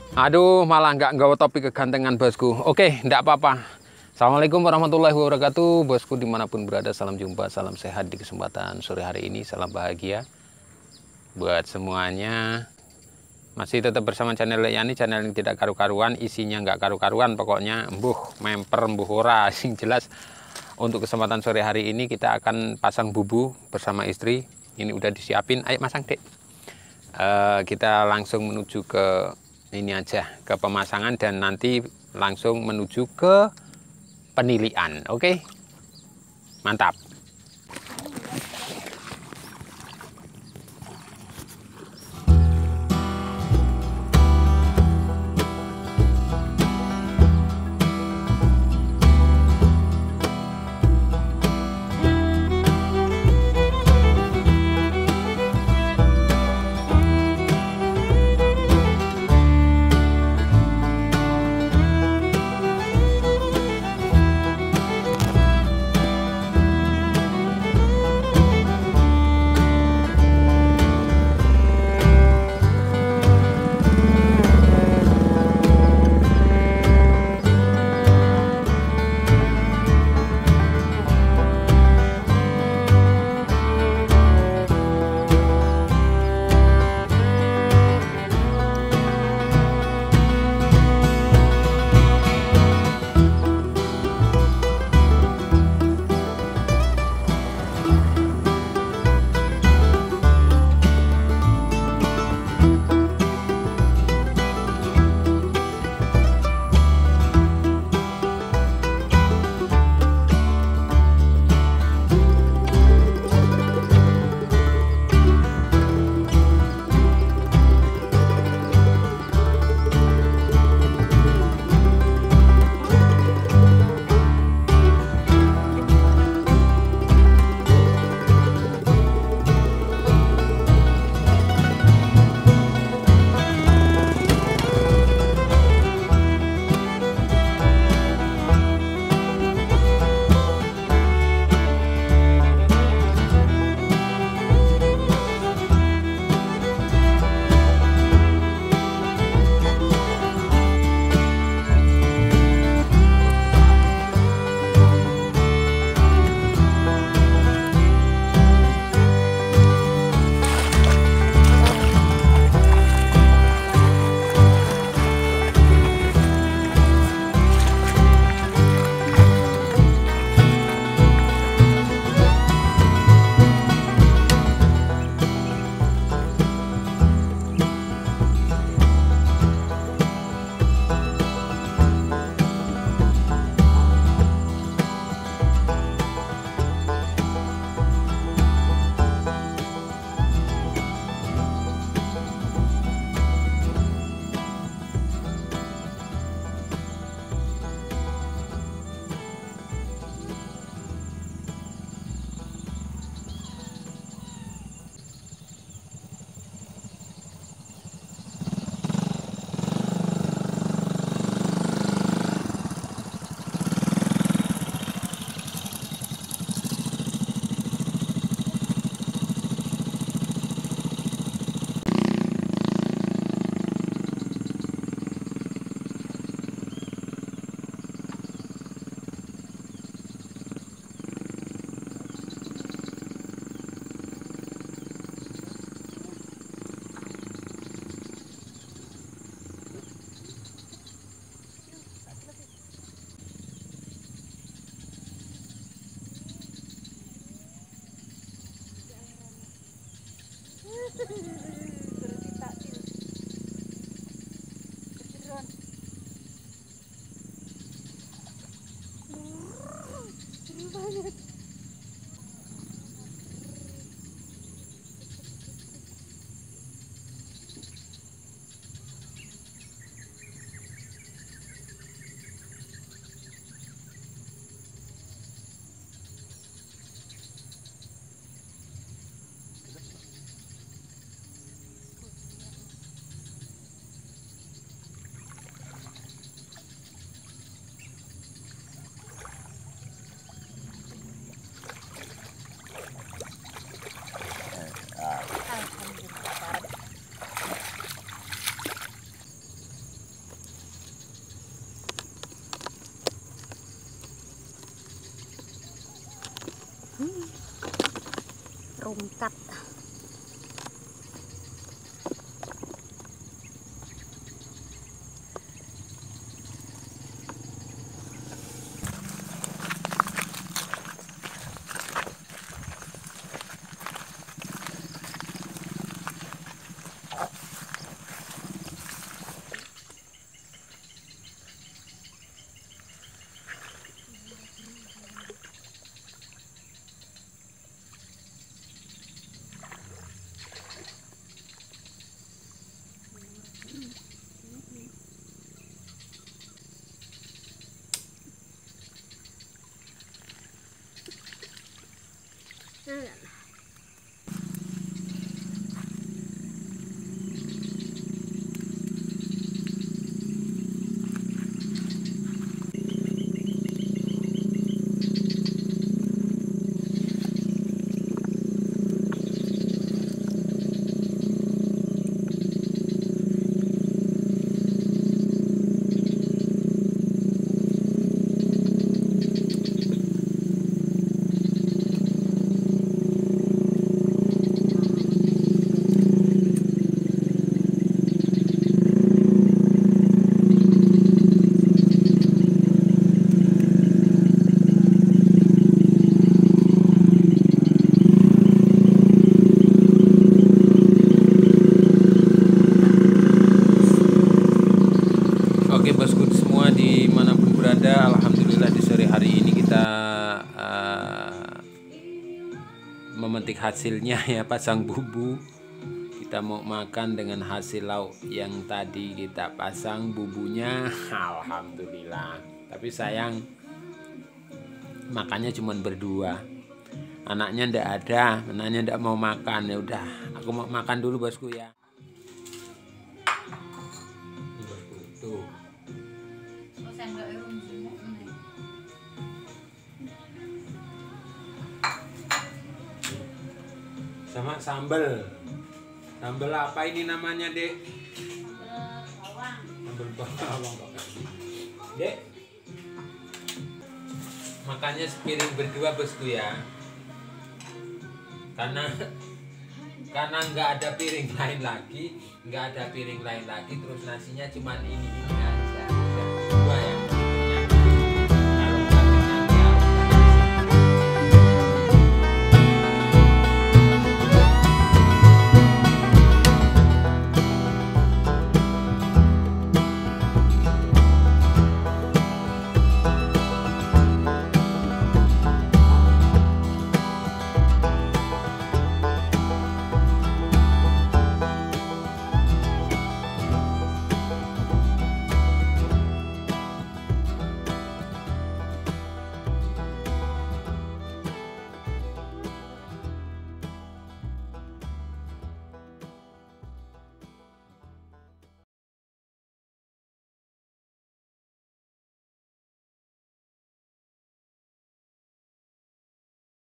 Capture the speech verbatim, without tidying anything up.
Aduh, malah nggak nggawa topi kegantengan bosku. Oke, nggak apa-apa. Assalamualaikum warahmatullahi wabarakatuh. Bosku dimanapun berada, salam jumpa, salam sehat di kesempatan sore hari ini. Salam bahagia buat semuanya. Masih tetap bersama channel Yani, channel yang tidak karu-karuan, isinya nggak karu-karuan. Pokoknya embuh, memper, embuh ora. Sing jelas untuk kesempatan sore hari ini kita akan pasang bubu bersama istri. Ini udah disiapin, ayo masang dek. Uh, kita langsung menuju ke ini aja, ke pemasangan dan nanti langsung menuju ke penilian. Oke, mantap. sikat. Oke bosku semua dimanapun berada, alhamdulillah di sore hari ini kita uh, memetik hasilnya ya, pasang bubu. Kita mau makan dengan hasil lauk yang tadi kita pasang bubunya, alhamdulillah. Tapi sayang makannya cuma berdua, anaknya ndak ada, anaknya ndak mau makan. Ya udah, aku mau makan dulu bosku ya. Tuh. Sama sambal. Sambal apa ini namanya, Dek? Bawang. Sambal bawang. Dek. Makannya sepiring berdua bosku ya. Karena karena nggak ada piring lain lagi, nggak ada piring lain lagi, terus nasinya cuma ini. Ya.